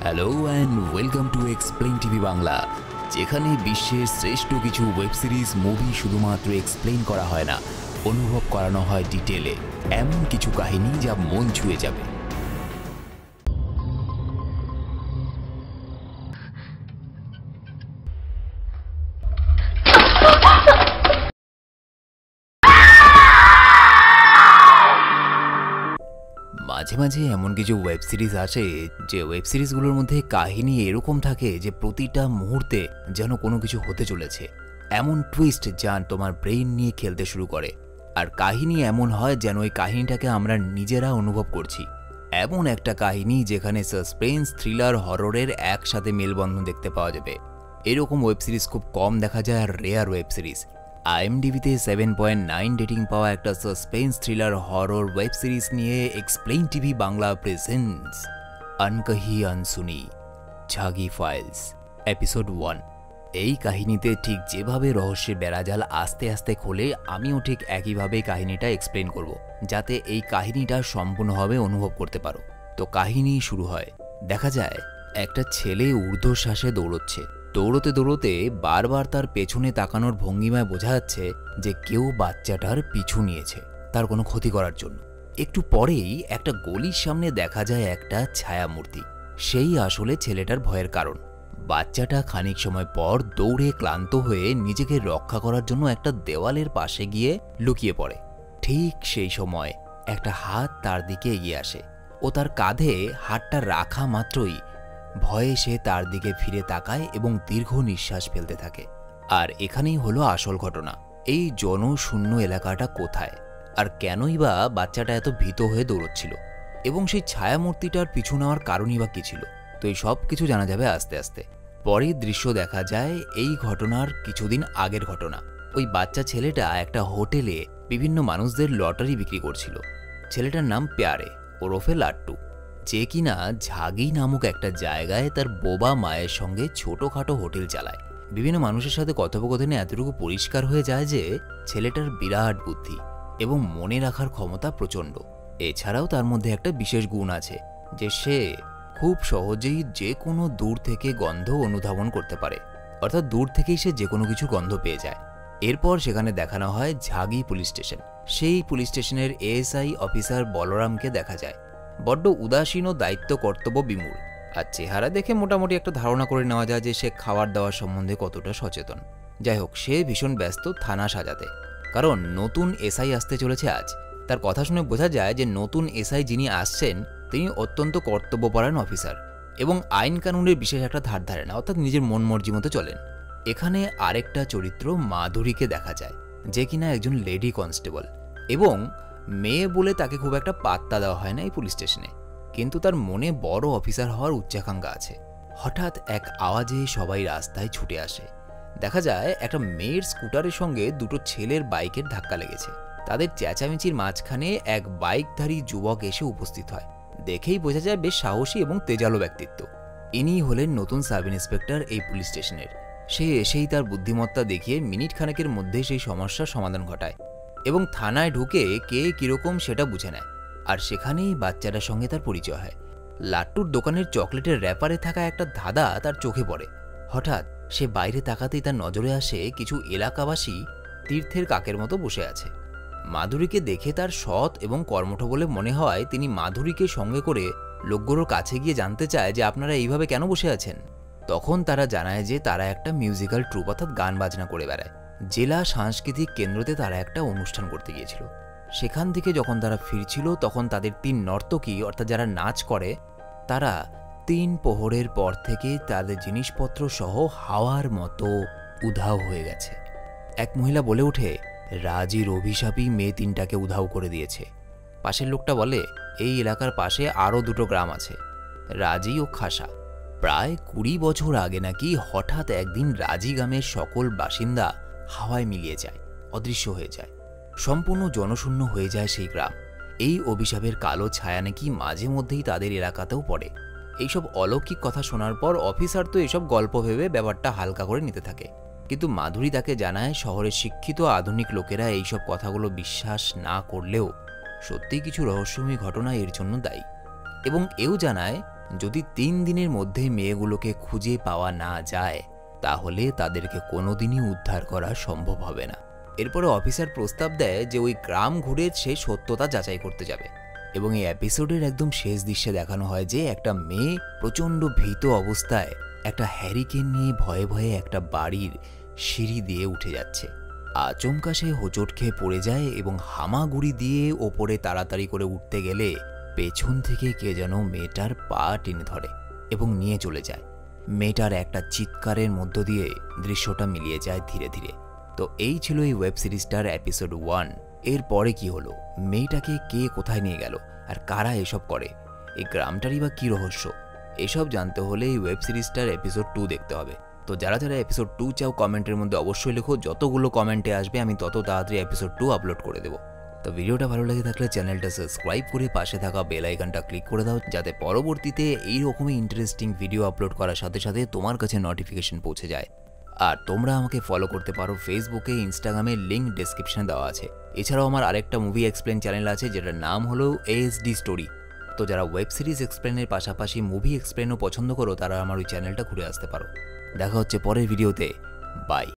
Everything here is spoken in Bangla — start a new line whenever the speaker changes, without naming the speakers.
Hello and welcome to explain TV Bangla, যেখানে বিশ্বের শ্রেষ্ঠ কিছু ওয়েব সিরিজ মুভি শুধুমাত্র এক্সপ্লেইন করা হয় না, অনুভব করানো হয় ডিটেলে। এমন কিছু কাহিনী যা মন ছুঁয়ে যাবে। মাঝে মাঝে এমন কিছু ওয়েব সিরিজ আসে যে ওয়েব সিরিজগুলোর মধ্যে কাহিনী এরকম থাকে যে প্রতিটা মুহূর্তে যেন কোনো কিছু হতে চলেছে, এমন টুইস্ট যা তোমার ব্রেইন নিয়ে খেলতে শুরু করে। আর কাহিনী এমন হয় যেন ওই কাহিনীটাকে আমরা নিজেরা অনুভব করছি। এমন একটা কাহিনী যেখানে সাসপেন্স, থ্রিলার, হররের একসাথে মেলবন্ধন দেখতে পাওয়া যাবে। এরকম ওয়েব সিরিজ খুব কম দেখা যায়, আর রেয়ার ওয়েব সিরিজ। IMDb-তে 7.9 রেটিং পাওয়া একটা suspense thriller horror web series নিয়ে explain TV Bangla presents Ankahi Ansuni Jhaagi files episode 1। এই কাহিনীতে ঠিক যেভাবে রহস্যের বেড়াজাল আস্তে আস্তে খোলে, আমিও ঠিক একইভাবে কাহিনীটা এক্সপ্লেন করব, যাতে এই কাহিনীটা সম্পূর্ণভাবে অনুভব করতে পারো। তো কাহিনী শুরু হয়। দেখা যায় একটা ছেলে ঊর্ধ্বশ্বাসে দৌড়চ্ছে। দৌড়তে দৌড়তে বারবার তার পেছনে তাকানোর ভঙ্গিমায় বোঝা যাচ্ছে যে কেউ বাচ্চাটার পিছু নিয়েছে তার কোনো ক্ষতি করার জন্য। একটু পরেই একটা গলির সামনে দেখা যায় একটা ছায়ামূর্তি। সেই আসলে ছেলেটার ভয়ের কারণ। বাচ্চাটা খানিক সময় পর দৌড়ে ক্লান্ত হয়ে নিজেকে রক্ষা করার জন্য একটা দেওয়ালের পাশে গিয়ে লুকিয়ে পড়ে। ঠিক সেই সময় একটা হাত তার দিকে এগিয়ে আসে ও তার কাঁধে হাতটা রাখা মাত্রই ভয়ে সে তার দিকে ফিরে তাকায় এবং দীর্ঘ নিঃশ্বাস ফেলতে থাকে। আর এখানেই হলো আসল ঘটনা। এই জনশূন্য এলাকাটা কোথায়, আর কেনই বা বাচ্চাটা এত ভীত হয়ে দৌড়চ্ছিল, এবং সেই ছায়ামূর্তিটার পিছু নেওয়ার কারণই বা কী ছিল। তো এই সব কিছু জানা যাবে আস্তে আস্তে। পরের দৃশ্য দেখা যায় এই ঘটনার কিছুদিন আগের ঘটনা। ওই বাচ্চা ছেলেটা একটা হোটেলে বিভিন্ন মানুষদের লটারি বিক্রি করছিল। ছেলেটার নাম প্যারে ওরফে লাট্টু, যে কিনা ঝাগি নামক একটা জায়গায় তার বোবা মায়ের সঙ্গে ছোটখাটো হোটেল চালায়। বিভিন্ন মানুষের সাথে কথোপকথনে এতটুকু পরিষ্কার হয়ে যায় যে ছেলেটার বিরাট বুদ্ধি এবং মনে রাখার ক্ষমতা প্রচণ্ড। এছাড়াও তার মধ্যে একটা বিশেষ গুণ আছে যে সে খুব সহজেই যে কোনো দূর থেকে গন্ধ অনুধাবন করতে পারে, অর্থাৎ দূর থেকেই সে যে কোনো কিছুর গন্ধ পেয়ে যায়। এরপর সেখানে দেখানো হয় ঝাগি পুলিশ স্টেশন। সেই পুলিশ স্টেশনের ASI অফিসার বলরামকে দেখা যায়। বড্ড উদাসীন ও দায়িত্ব কর্তব্য বিমূঢ়, আর চেহারা দেখে মোটামুটি একটা ধারণা করে নেওয়া যায় যে সে খাবার দাওয়ার সম্বন্ধে কতটা সচেতন। যাই হোক, সে ভীষণ ব্যস্ত থানা সাজাতে, কারণ নতুন SI আসতে চলেছে আজ। তার কথা শুনে বোঝা যায় যে নতুন SI যিনি আসছেন তিনি অত্যন্ত কর্তব্যপরায়ণ অফিসার এবং আইন কানুনের বিশেষ একটা ধার ধারে না, অর্থাৎ নিজের মন মর্জি মতো চলেন। এখানে আরেকটা চরিত্র মাধুরীকে দেখা যায়, যে কিনা একজন লেডি কনস্টেবল এবং মেয়ে বলে তাকে খুব একটা পাত্তা দেওয়া হয় না এই পুলিশ স্টেশনে, কিন্তু তার মনে বড় অফিসার হওয়ার উচ্চাকাঙ্ক্ষা আছে। হঠাৎ এক আওয়াজে সবাই রাস্তায় ছুটে আসে। দেখা যায় একটা মেয়ের স্কুটারের সঙ্গে দুটো ছেলের বাইকের ধাক্কা লেগেছে। তাদের চেঁচামেচির মাঝখানে এক বাইকধারী যুবক এসে উপস্থিত হয়। দেখেই বোঝা যায় বেশ সাহসী এবং তেজালো ব্যক্তিত্ব। ইনি হলেন নতুন সাব ইন্সপেক্টর এই পুলিশ স্টেশনের। সে এসেই তার বুদ্ধিমত্তা দেখিয়ে মিনিট খানেকের মধ্যে সেই সমস্যার সমাধান ঘটায় এবং থানায় ঢুকে কে কিরকম সেটা বুঝে নেয়। আর সেখানেই বাচ্চাটার সঙ্গে তার পরিচয় হয়। লাট্টুর দোকানের চকলেটের র্যাপারে থাকা একটা ধাঁধা তার চোখে পড়ে। হঠাৎ সে বাইরে তাকাতেই তার নজরে আসে কিছু এলাকাবাসী তীর্থের কাকের মতো বসে আছে। মাধুরীকে দেখে তার সৎ এবং কর্মঠ বলে মনে হয় তিনি মাধুরীকে সঙ্গে করে লোকগুলোর কাছে গিয়ে জানতে চায় যে আপনারা এইভাবে কেন বসে আছেন। তখন তারা জানায় যে তারা একটা মিউজিক্যাল ট্রুপ অর্থাৎ গান বাজনা করে বেড়ায়। জেলা সাংস্কৃতিক কেন্দ্রতে তারা একটা অনুষ্ঠান করতে গিয়েছিল। সেখান থেকে যখন তারা ফিরছিল তখন তাদের 3 নর্তকী অর্থাৎ যারা নাচ করে তারা 3 প্রহরের পর থেকে তাদের জিনিসপত্র সহ হাওয়ার মতো উধাও হয়ে গেছে। এক মহিলা বলে ওঠে, রাজির অভিশাপই মেয়ে 3টাকে উধাও করে দিয়েছে। পাশের লোকটা বলে, এই এলাকার পাশে আরও 2টো গ্রাম আছে, রাজি ও খাসা। প্রায় 20 বছর আগে নাকি হঠাৎ একদিন রাজি গ্রামের সকল বাসিন্দা হাওয়ায় মিলিয়ে যায়, অদৃশ্য হয়ে যায়। সম্পূর্ণ জনশূন্য হয়ে যায় সেই গ্রাম। এই অভিশাপের কালো ছায়া নাকি মাঝে মধ্যেই তাদের এলাকাতেও পড়ে। এইসব অলৌকিক কথা শোনার পর অফিসার তো এসব গল্প ভেবে ব্যাপারটা হালকা করে নিতে থাকে, কিন্তু মাধুরী তাকে জানায় শহরের শিক্ষিত আধুনিক লোকেরা এইসব কথাগুলো বিশ্বাস না করলেও সত্যিই কিছু রহস্যময়ী ঘটনা এর জন্য দায়ী, এবং এও জানায় যদি 3 দিনের মধ্যে মেয়েগুলোকে খুঁজে পাওয়া না যায় তাহলে তাদেরকে কোনোদিনই উদ্ধার করা সম্ভব হবে না। এরপরে অফিসার প্রস্তাব দেয় যে ওই গ্রাম ঘুরে সে সত্যতা যাচাই করতে যাবে এবং এই এপিসোডের একদম শেষ দৃশ্যে দেখানো হয় যে একটা মেয়ে প্রচণ্ড ভীত অবস্থায় একটা হ্যারিকেন নিয়ে ভয়ে ভয়ে একটা বাড়ির সিঁড়ি দিয়ে উঠে যাচ্ছে। আচমকা সে হোঁচট খেয়ে পড়ে যায় এবং হামাগুড়ি দিয়ে ওপরে তাড়াতাড়ি করে উঠতে গেলে পেছন থেকে কে যেন মেয়েটার পা টেনে ধরে এবং নিয়ে চলে যায়। মেয়েটার একটা চিৎকারের মধ্য দিয়ে দৃশ্যটা মিলিয়ে যায় ধীরে ধীরে। তো এই ছিল এই ওয়েব সিরিজটার এপিসোড 1। এর পরে কি হলো, মেয়েটাকে কে কোথায় নিয়ে গেল আর কারা এসব করে, এই গ্রামটারই বা কী রহস্য, এসব জানতে হলে এই ওয়েব সিরিজটার এপিসোড 2 দেখতে হবে। তো যারা যারা এপিসোড 2 চাও কমেন্টের মধ্যে অবশ্যই লেখো, যতগুলো কমেন্টে আসবে আমি তত তাড়াতাড়ি এপিসোড 2 আপলোড করে দেবো। তো ভিডিওটা ভালো লেগে থাকলে চ্যানেলটা সাবস্ক্রাইব করে পাশে থাকা বেল আইকনটা ক্লিক করে দাও, যাতে পরবর্তীতে এইরকমই ইন্টারেস্টিং ভিডিও আপলোড করার সাথে সাথে তোমার কাছে নোটিফিকেশন পৌঁছে যায়। আর তোমরা আমাকে ফলো করতে পারো ফেসবুকে, ইনস্টাগ্রামে, লিঙ্ক ডেসক্রিপশনে দেওয়া আছে। এছাড়াও আমার আরেকটা মুভি এক্সপ্লেন চ্যানেল আছে যেটার নাম হলো ASD স্টোরি। তো যারা ওয়েব সিরিজ এক্সপ্লেনের পাশাপাশি মুভি এক্সপ্লেনও পছন্দ করো তারা আমার ওই চ্যানেলটা ঘুরে আসতে পারো। দেখা হচ্ছে পরের ভিডিওতে, বাই।